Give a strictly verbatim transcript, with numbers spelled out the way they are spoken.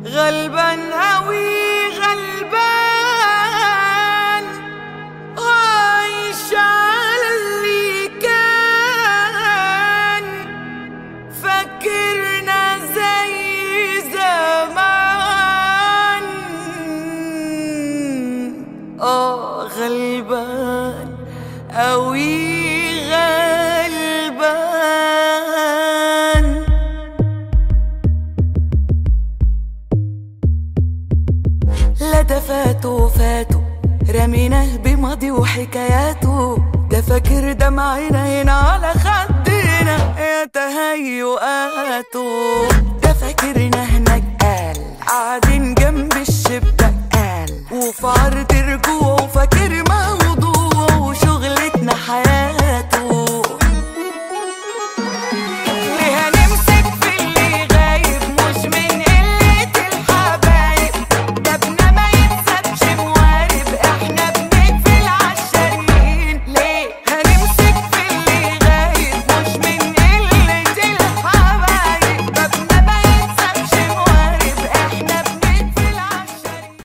غلبان أوي غلبان، عايش على اللي كان، فاكرنا زي زمان. آه غلبان أوي غلبان. لا ده فاتوا فاتوا رميناه بماضي وحكاياته، ده فاكر دمعنا هنا على خدنا يا تهيؤاته.